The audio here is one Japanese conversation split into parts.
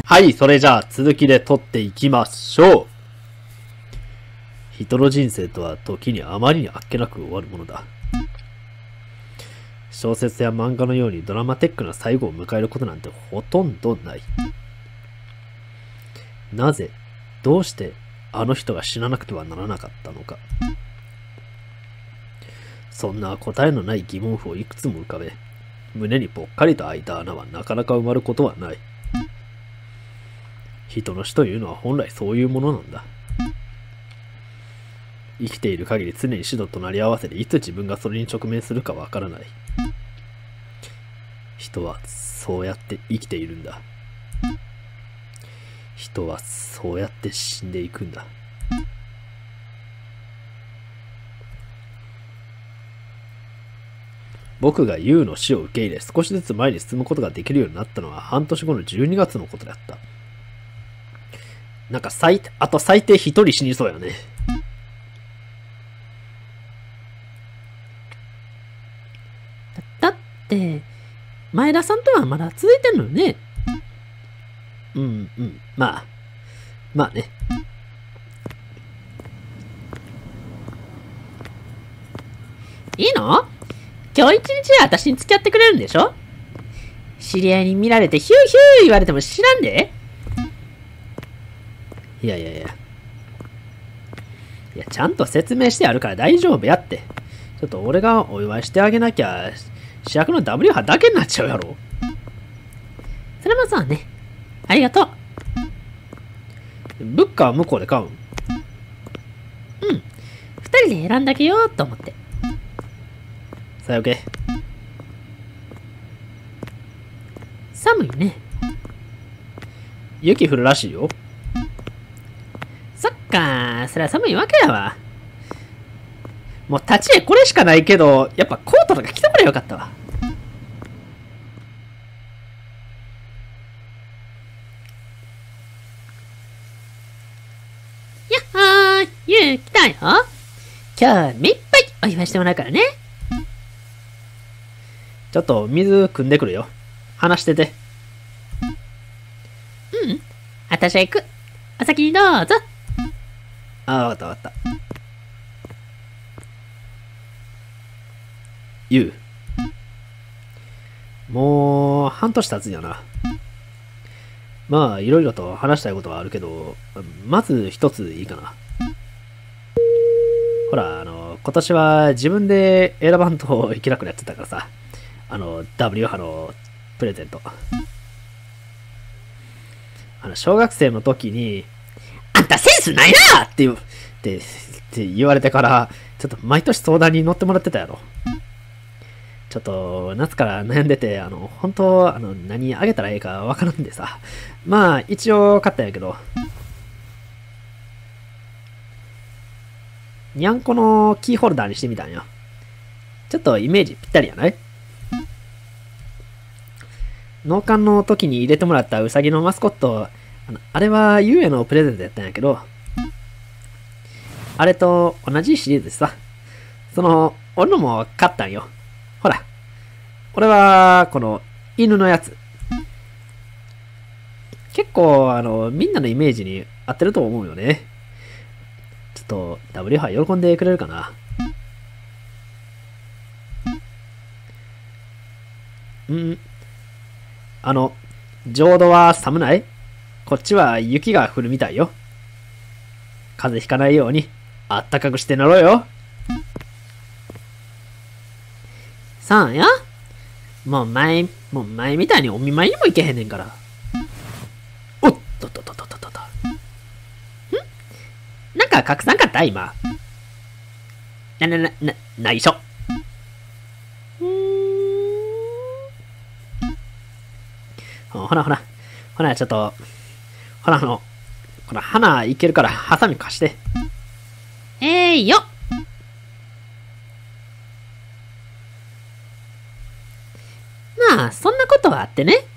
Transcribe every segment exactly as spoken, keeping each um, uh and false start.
はい、それじゃあ続きで撮っていきましょう。人の人生とは時にあまりにあっけなく終わるものだ。小説や漫画のようにドラマテックな最後を迎えることなんてほとんどない。なぜ、どうしてあの人が死ななくてはならなかったのか。そんな答えのない疑問符をいくつも浮かべ、胸にぽっかりと開いた穴はなかなか埋まることはない。人の死というのは本来そういうものなんだ。生きている限り常に死と隣り合わせでいつ自分がそれに直面するかわからない。人はそうやって生きているんだ。人はそうやって死んでいくんだ。僕がユウの死を受け入れ少しずつ前に進むことができるようになったのは半年後のじゅうにがつのことであった。なんか最低、あと最低一人死にそうやね。 だって、前田さんとはまだ続いてんのよね。 うんうん、まあ、まあね。 いいの？今日一日は私に付き合ってくれるんでしょ？知り合いに見られてヒューヒュー言われても知らんで。 いやいやいや。いや、ちゃんと説明してあるから大丈夫やって。ちょっと俺がお祝いしてあげなきゃ、主役の ダブリュー 波だけになっちゃうやろ。 それもそうね。ありがとう。 ブッカは向こうで買うん？ うん。二人で選んだけよーと思って。 さよけ。 寒いね。 雪降るらしいよ。 そっかー、そりゃ寒いわけやわ。 もう立ち絵これしかないけど、やっぱコートとか着てこれよかったわ。 やっはーい、ゆう来たよ。今日めいっぱいお祝いしてもらうからね。 ちょっと水汲んでくるよ。話してて。 うん。あたしは行く。お先にどうぞ。 ああ、わかったわかった。ゆう。もう、半年経つんやな。まあ、いろいろと話したいことはあるけど、まず一ついいかな。ほら、あの、今年は自分で選ばんといけなくなってたからさ。あの、ダブリュー 波のプレゼント。あの、小学生の時に、 あんたセンスないなって言う、って、って言われてから、ちょっと毎年相談に乗ってもらってたやろ。ちょっと、夏から悩んでて、あの、本当、あの、何あげたらええかわからんでさ。まあ、一応買ったんやけど、にゃんこのキーホルダーにしてみたんよ。ちょっとイメージぴったりやない？農館の時に入れてもらったウサギのマスコット、あの、あれはユウへのプレゼントやったんやけど、あれと同じシリーズでさ、その、俺のも買ったんよ。ほら、俺は、この、犬のやつ。結構、あの、みんなのイメージに合ってると思うよね。ちょっと、ダブリュー 波喜んでくれるかな。んあの、浄土は寒ない？こっちは雪が降るみたいよ。風邪ひかないように、あったかくして乗ろうよ。 そうよ。もう前、もう前みたいにお見舞いにも行けへんねんから。 おっとっとっとっとっとっと。ん？ なんか隠さんかった今。な、な、な、な、内緒。 ほらほら。ほら、ちょっと、ほら、あの、この花いけるから、ハサミ貸して。 えーよ。まあ、そんなことはあってね。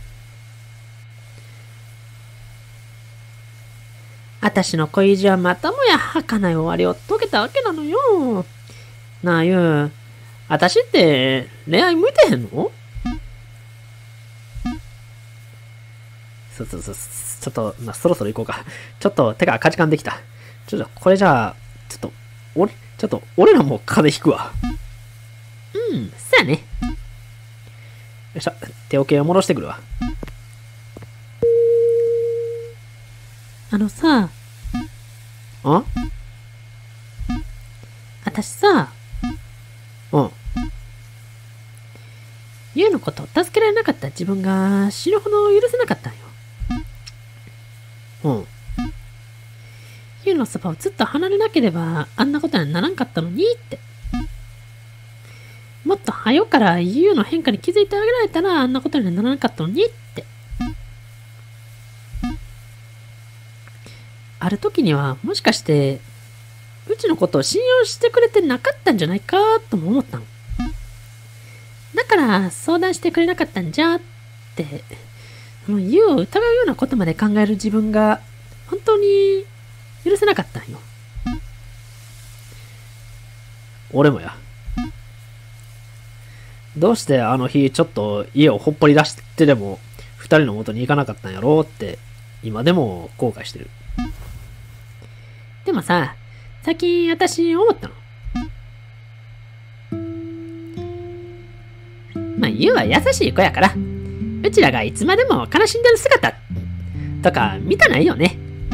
あたしの恋路はまたもや儚い終わりを遂げたわけなのよ。なあ、ゆう。あたしって恋愛向いてへんの？ そうそうそう。ちょっと、まあ、そろそろ行こうか。ちょっと手が赤時間できた。ちょっと、これじゃあ、ちょっと、俺、ちょっと、俺らも風邪ひくわ。 うん、そうやね。 よっしゃ、手桶を戻してくるわ。 あのさ、 あ私さ、 うん。 ユウのことを助けられなかった自分が死ぬほど許せなかったんよ。 うん。 ユウのそばをずっと離れなければあんなことにならんかったのにって。もっと早からユウの変化に気づいてあげられたらあんなことにはならなかったのにって。ある時にはもしかしてうちのことを信用してくれてなかったんじゃないかとも思ったの。だから相談してくれなかったんじゃって、そのユウを疑うようなことまで考える自分が本当に許せなかったんよ。 俺もや。どうしてあの日ちょっと家をほっぽり出してでも二人の元に行かなかったんやろうって今でも後悔してる。 でもさ、最近私思ったの。まあ、ユウは優しい子やから、うちらがいつまでも悲しんでる姿とか見たないよね。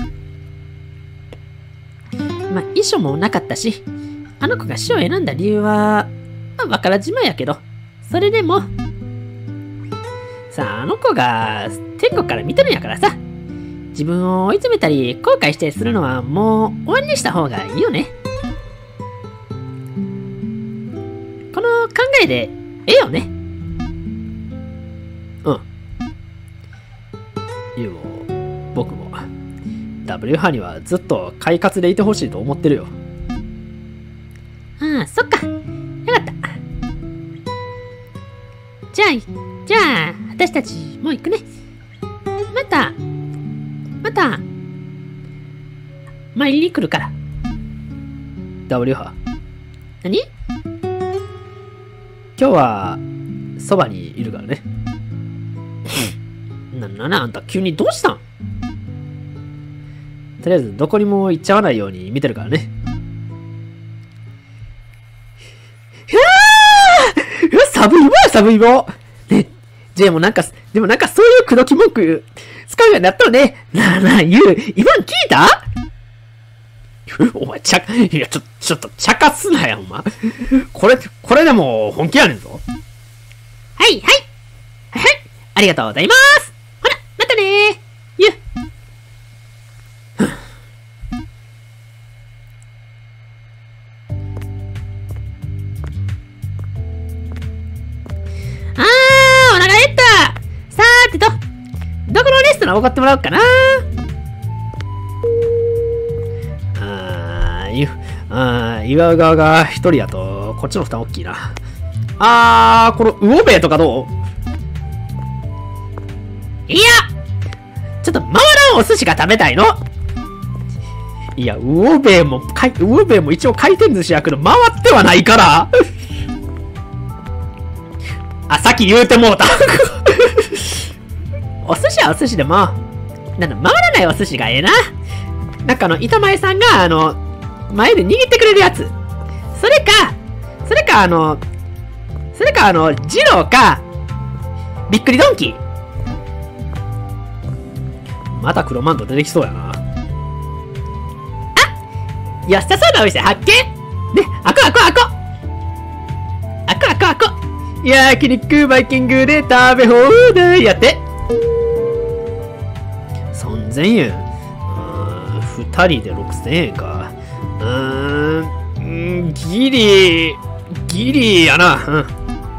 まあ、遺書もなかったし、あの子が死を選んだ理由は、まあ、わからじまやけど、それでも、さあ、あの子が天国から見てるんやからさ、自分を追い詰めたり後悔したりするのはもう終わりにした方がいいよね。この考えでええよね。 うん。ユウも僕も ダブリュー 派にはずっと快活でいてほしいと思ってるよ。 ああ、そっか。よかった。じゃあ、じゃあ、私たちもう行くね。また、また、参りに来るから。 ダブリュー 派。 何？ 今日は、そばにいるからね。 な、な、な、あんた急にどうしたん？ とりあえずどこにも行っちゃわないように見てるからね。うわ寒いわ寒いわね、ジェイもなんか、でもなんかそういう口説き文句使うようになったのね。なあなあ、ユウ、今の聞いた？お前、ちゃ、いや、ちょ、ちょっと、茶化すなよ、お前。これ、これでも本気やねんぞ。 はい、はい。はい、ありがとうございます。ほら、またねー。ゆ。あー、お腹減った。さーてと、どこのレストランおごってもらおうかな。 あー、ゆ、あー、祝う側が一人やと、こっちの負担大きいな。あー、この魚べいとかどう？ いや、ちょっと回らんお寿司が食べたいの。 いや、魚べいも、かい、魚べいも一応回転寿司やけど、回ってはないから。あ、さっき言うてもうた。 お寿司はお寿司でも、なんだ、回らないお寿司がええな。なんかあの、板前さんが、あの、前で握ってくれるやつ。それか、それかあの、それかあの、ジローか、びっくりドンキー。 また黒マント出てきそうやな。あ、 良さそうなお店発見。ね、あこあこあこ。あこあこあこ。 焼肉バイキングで食べ放題やって。さんぜんえん。うーん、ふたりでろくせんえんか。うーん、ギリ、ギリやな。うん。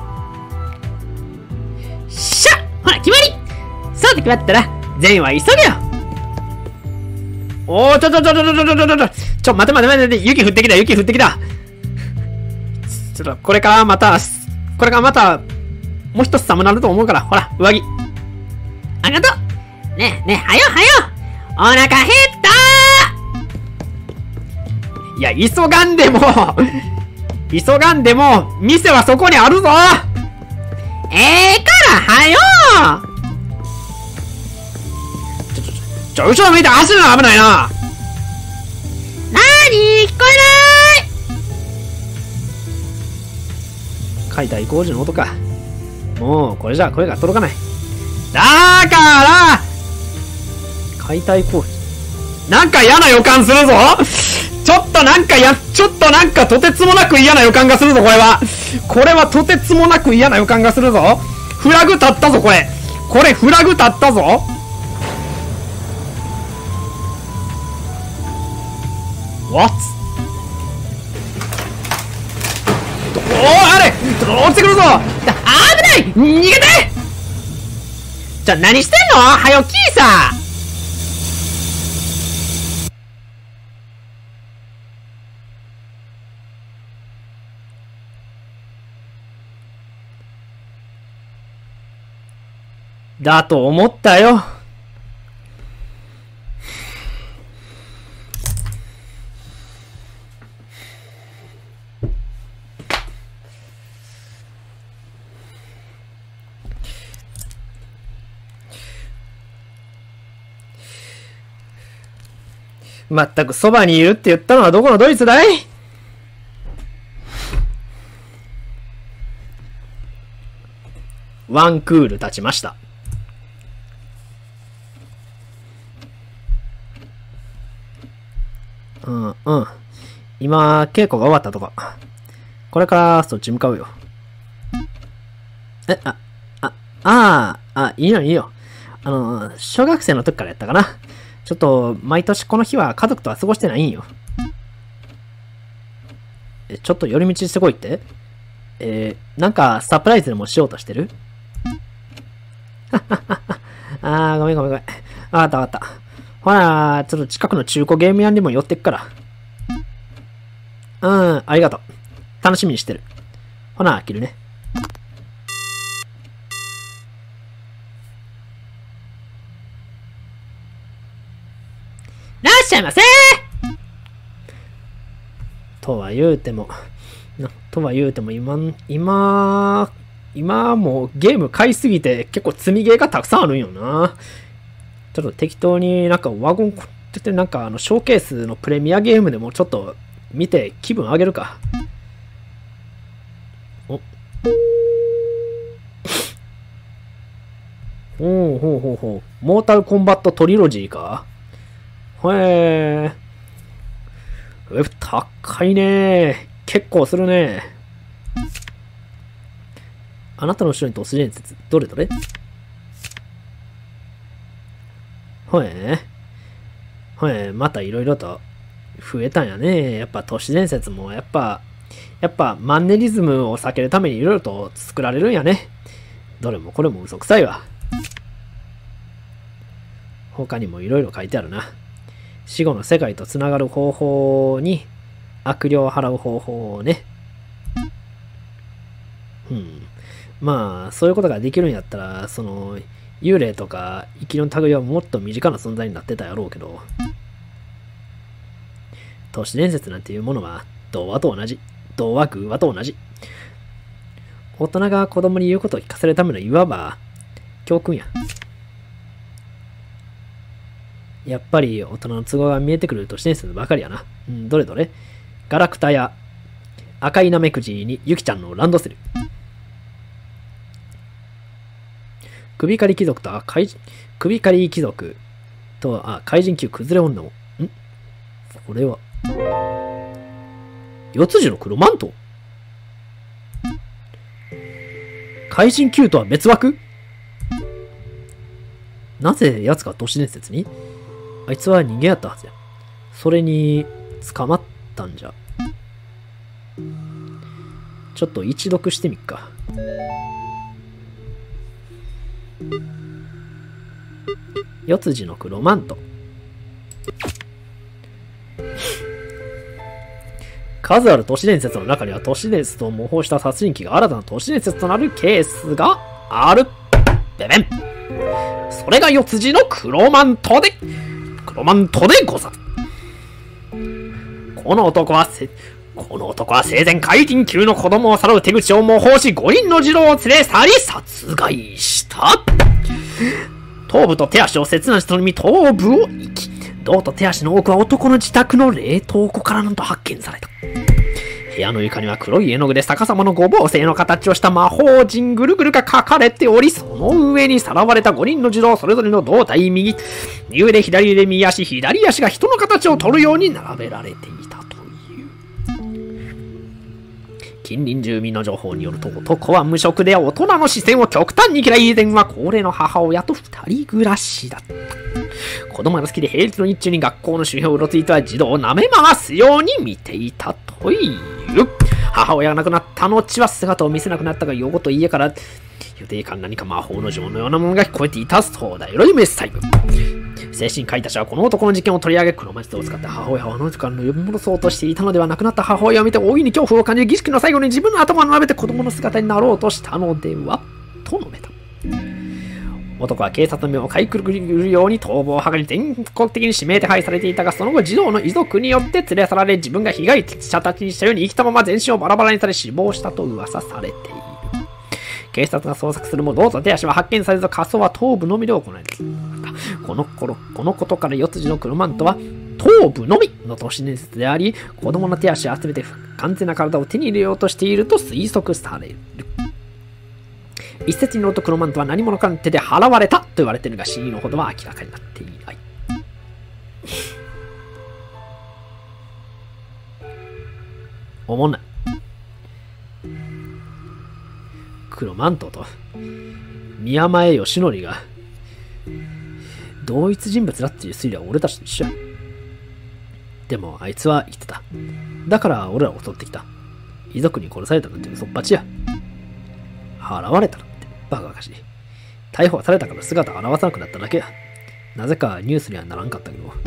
しゃ！ほら、決まり！そうで決まったら、全員は急げよ。 おー、ちょちょちょちょちょちょちょちょちょ、ちょ、待て待て待て待て、雪降ってきた、雪降ってきた。ちょっと、これからまた、これからまた、もう一つ寒なると思うから、ほら、上着。 ありがとう。ねえねえ、はよはよ。お腹減ったー。いや、急がんでも、急がんでも、店はそこにあるぞ。 ええから、はよー。 ちょ、後ろ向いて走るの危ないな。 なーに、聞こえない。 解体工事の音か。もうこれじゃ声が届かない。だから解体工事、なんか嫌な予感するぞ。ちょっとなんかやちょっとなんかとてつもなく嫌な予感がするぞ。これはこれはとてつもなく嫌な予感がするぞ。フラグ立ったぞ。これこれフラグ立ったぞ。What？ おお、あれ落ちてくるぞ。危ない、逃げて。じゃあ何してんの。はよキーさ。だと思ったよ。まったくそばにいるって言ったのはどこのドイツだい。ワンクール経ちました。うんうん。今、稽古が終わったとか。これからそっち向かうよ。え、あ、あ、ああ、あ、いいよいいよ。あの、小学生の時からやったかな。ちょっと、毎年この日は家族とは過ごしてないんよ。え、ちょっと寄り道してこいって？えー、なんかサプライズでもしようとしてる？あー、ごめんごめんごめん。わかったわかった。ほら、ちょっと近くの中古ゲーム屋にも寄ってっから。うん、ありがとう。楽しみにしてる。ほな、切るね。 らっしゃいませ。 とは言うても、とは言うても今、今、今もうゲーム買いすぎて結構積みゲーがたくさんあるんよな。ちょっと適当になんかワゴンっててなんかあのショーケースのプレミアゲームでもちょっと見て気分上げるか。おほうほうほうほう。モータルコンバットトリロジーか。へえ。え、高いね。結構するね。あなたの後ろに都市伝説。どれどれ？ほえ。ほえ、またいろいろと増えたんやね。やっぱ都市伝説もやっぱ、やっぱマンネリズムを避けるためにいろいろと作られるんやね。どれもこれも嘘くさいわ。他にもいろいろ書いてあるな。死後の世界とつながる方法に悪霊を払う方法ね。うん。まあ、そういうことができるんやったら、その、幽霊とか生きの類はもっと身近な存在になってたやろうけど、都市伝説なんていうものは童話と同じ。童話偶話と同じ。大人が子供に言うことを聞かせるためのいわば教訓や。やっぱり大人の都合が見えてくる都市伝説ばかりやな。うん、どれどれ？ガラクタや赤いナメクジにユキちゃんのランドセル。首狩り貴族と怪首狩り貴族とあ怪人級崩れ女も。ん？これは四つ字の黒マント？怪人級とは別枠？なぜ奴が都市伝説に？あいつは人間やったはずや。それに捕まったんじゃ。ちょっと一読してみっか。四つ字の黒マント。数ある都市伝説の中には都市伝説と模倣した殺人鬼が新たな都市伝説となるケースがある。べべん。それが四つ字の黒マントで黒マントでござる。この男はせこの男は生前怪人級の子供をさらう手口を模倣し、五人の児童を連れ去り殺害した。と頭部と手足を切断しとのみ頭部を生き、胴と手足の多くは男の自宅の冷凍庫からなんと発見された。部屋の床には黒い絵の具で逆さまの五芒星の形をした魔法陣ぐるぐるが書かれており、その上にさらわれたごにんの児童それぞれの胴体右、右腕左腕右足左足が人の形を取るように並べられていたという。近隣住民の情報によると、男は無職で大人の視線を極端に嫌い、以前は高齢の母親と二人暮らしだった。子供が好きで平日の日中に学校の周辺をうろついては児童を舐め回すように見ていたという。母親が亡くなった後は姿を見せなくなったが、夜ごと家から予定間何か魔法の呪文のようなものが聞こえていたそうだよ。エロいメッサイブ。精神科医たちはこの男の事件を取り上げ、黒マジを使って母親はあの時間の呼び戻そうとしていたのでは、亡くなった母親を見て大いに恐怖を感じ、儀式の最後に自分の頭を並べて子供の姿になろうとしたのではと述べた。男は警察の目をかいくぐるように逃亡を図り、全国的に指名手配されていたが、その後児童の遺族によって連れ去られ、自分が被害者たちにしたように生きたまま全身をバラバラにされ死亡したと噂されている。警察が捜索するも胴と手足は発見されず、火葬は頭部のみで行われている。この頃、このことから四筋の黒マントは頭部のみの都市伝説であり、子供の手足を集めて完全な体を手に入れようとしていると推測される。一説によると黒マントは何者かの手で払われたと言われているが、真意のほどは明らかになっていない。おもんない。黒マントと宮前義則が同一人物だっていう推理は俺たちと一緒や。でもあいつは生きてた。だから俺らを襲ってきた。遺族に殺されたなんて嘘っぱちや。払われたなんてバカバカしい。逮捕されたから姿を現さなくなっただけや。なぜかニュースにはならんかったけど。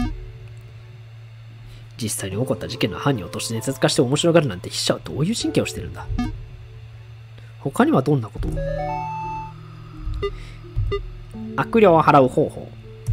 実際に起こった事件の犯人を都市伝説化して面白がるなんて筆者はどういう神経をしてるんだ。他にはどんなことを？悪霊を払う方法。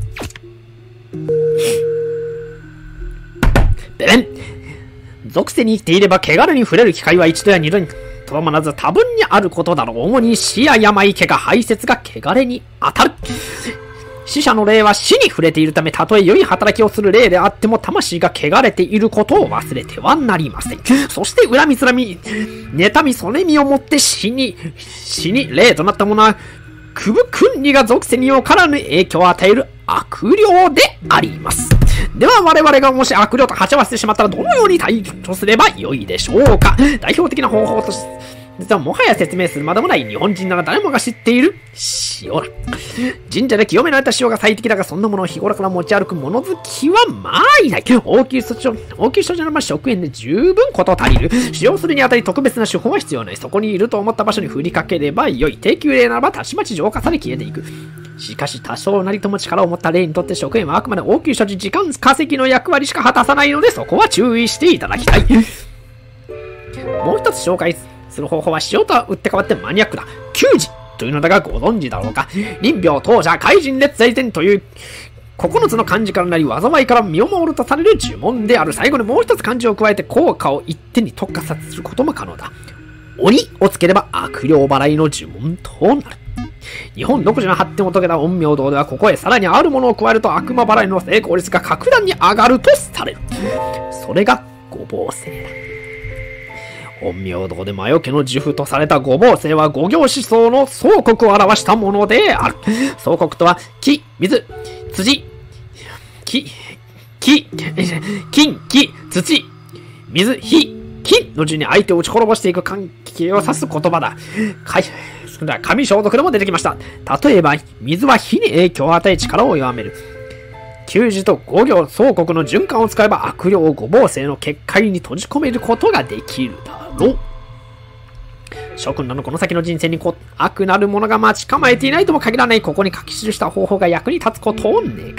ベベン！属性に生きていれば汚れに触れる機会は一度や二度にとどまらず多分にあることだろう。主に死や病、怪我、排泄が汚れに当たる。死者の霊は死に触れているため、たとえ良い働きをする霊であっても魂が汚れていることを忘れてはなりません。そして恨みつらみ、妬みそねみをもって死に、死に霊となったものは、くぶくんにが属性によからぬ影響を与える悪霊であります。では我々がもし悪霊と鉢合わせてしまったらどのように対処すればよいでしょうか。代表的な方法として、実はもはや説明するまでもない。日本人なら誰もが知っている塩だ。神社で清められた塩が最適だが、そんなものを日頃から持ち歩く物好きはまあいない。応急処置、応急処置ならば食塩で十分こと足りる。使用するにあたり特別な手法は必要ない。そこにいると思った場所に振りかければよい。低級霊ならばたちまち浄化され消えていく。しかし多少なりとも力を持った霊にとって食塩はあくまで応急処置、時間稼ぎの役割しか果たさないので、そこは注意していただきたい。もう一つ紹介する方法は塩とは打って変わってマニアックだ。給仕というのだがご存知だろうか。臨病、当者、怪人、列在前というここのつの漢字からなり、災いから身を守るとされる呪文である。最後にもう一つ漢字を加えて効果を一点に特化させることも可能だ。鬼をつければ悪霊払いの呪文となる。日本独自の発展を遂げた陰陽道では、ここへさらにあるものを加えると悪魔払いの成功率が格段に上がるとされる。それが五芒星だ。陰陽道で魔除けの呪符とされた五芒星は五行思想の相国を表したものである。相国とは木、水、土、木、木、金、木、土、水、火、金の順に相手を打ち滅ぼしていく関係を指す言葉だ。神消毒でも出てきました。例えば、水は火に影響を与え力を弱める。給仕と五行相国の循環を使えば悪霊五芒星の結界に閉じ込めることができるだろう。諸君らのこの先の人生に悪なるものが待ち構えていないとも限らない。ここに書き記した方法が役に立つことを願う。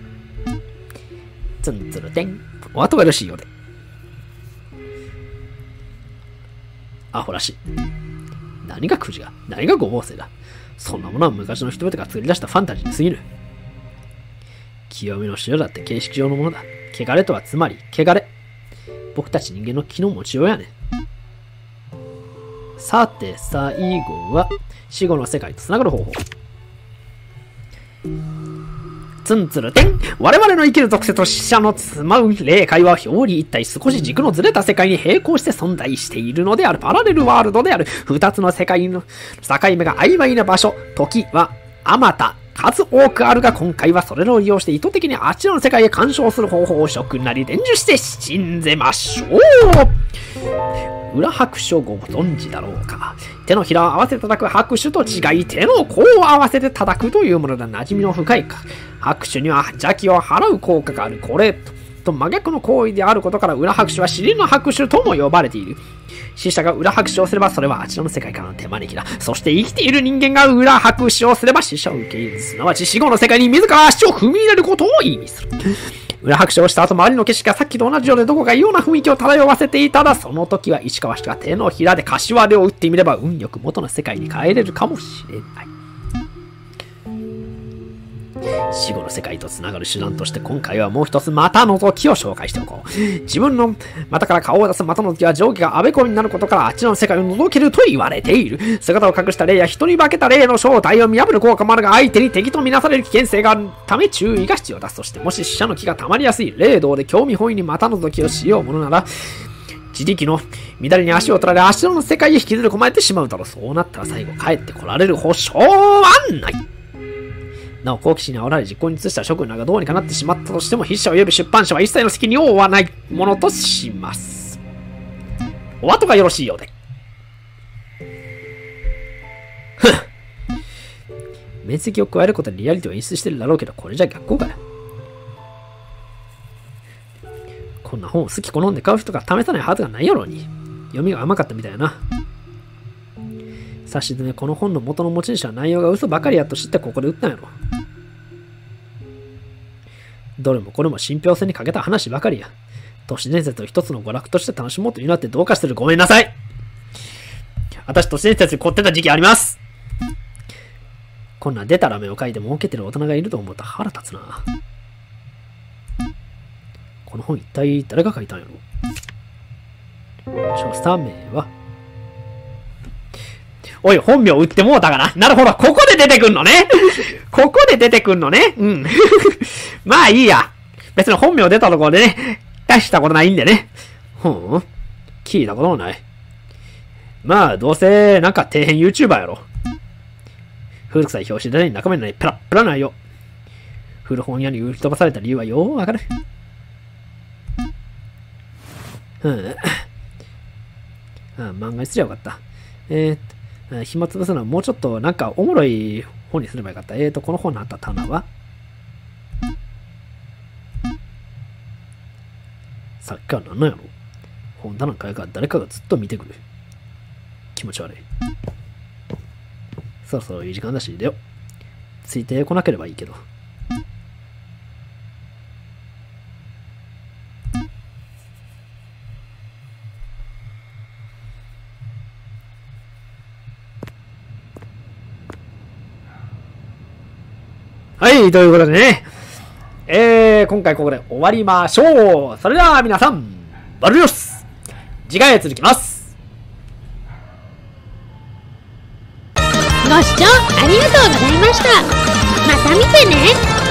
ツンツルテン。お後がよろしいようで。アホらしい。何がくじが、何が五芒星だ。そんなものは昔の人々が作り出したファンタジーに過ぎる。清めの塩だって形式上のものだ。汚れとはつまり汚れ。僕たち人間の気の持ちようやね。さて最後は死後の世界とつながる方法。 ツンツルテン。我々の生きる属性と死者のつまう霊界は表裏一体少し軸のずれた世界に並行して存在しているのである。パラレルワールドである。二つの世界の境目が曖昧な場所。時はあまた数多くあるが、今回はそれらを利用して意図的にあちらの世界へ干渉する方法を職なり伝授して信ぜましょう。裏拍手をご存知だろうか。手のひらを合わせて叩く拍手と違い、手の甲を合わせて叩くというものだ。馴染みの深いか。拍手には邪気を払う効果がある。これと真逆の行為であることから、裏拍手は尻の拍手とも呼ばれている。死者が裏拍手をすれば、それはあちらの世界からの手招きだ。そして生きている人間が裏拍手をすれば、死者を受け入れる。すなわち死後の世界に自ら足を踏み入れることを意味する。裏拍手をした後、周りの景色がさっきと同じようでどこか異様な雰囲気を漂わせていたら、その時は石川氏が手のひらで柏手を打ってみれば、運よく元の世界に帰れるかもしれない。死後の世界とつながる手段として、今回はもう一つ股覗きを紹介しておこう。自分の股から顔を出す股覗きは上下があべこべになることから、あちらの世界を覗けると言われている。姿を隠した霊や人に化けた霊の正体を見破る効果もあるが、相手に敵とみなされる危険性があるため注意が必要だ。そしてもし死者の気が溜まりやすい霊道で興味本位に股覗きをしようものなら、自力の乱れに足を取られ、あちらの世界へ引きずり込まれてしまうだろう。そうなったら最後帰ってこられる保証はない。なお、好奇心に煽られ実行に移した諸君らがどうにかなってしまったとしても、筆者及び出版社は一切の責任を負わないものとします。お後がよろしいようで。ふん。面積を加えることでリアリティを演出してるだろうけど、これじゃ逆効果だ。こんな本を好き好んで買う人が試さないはずがないやろうに。読みが甘かったみたいやな。さしずめ、この本の元の持ち主は内容が嘘ばかりやと知ってここで売ったんやろ。どれもこれも信憑性に欠けた話ばかりや。都市伝説を一つの娯楽として楽しもうというのってどうかしてる。ごめんなさい。私都市伝説に凝ってた時期あります。こんなデタラメを書いて儲けてる大人がいると思うと腹立つな。この本一体誰が書いたんやろ。著者名はおい、本名売ってもうたかな。なるほど、ここで出てくんのね。ここで出てくんのね。うん。まあいいや。別に本名出たところでね、大したことないんでね。ほん聞いたこともない。まあ、どうせ、なんか底辺 YouTuber やろ。古臭い表紙で中身のないペラッペラないよ。古本屋に売り飛ばされた理由はよーわかる。うん。あ、漫画にすりゃよかった。えー、っと、暇つぶすのはもうちょっとなんかおもろい本にすればよかった。えー、っと、この本のあった棚はさっきから何なんやろ。本棚の買いから誰かがずっと見てくる。気持ち悪い。そろそろいい時間だし、出よ。ついてこなければいいけど。はい、ということでね、えー、今回ここで終わりましょう。それでは皆さん、バルニョス次回へ続きます。 ご視聴ありがとうございました。また見てね。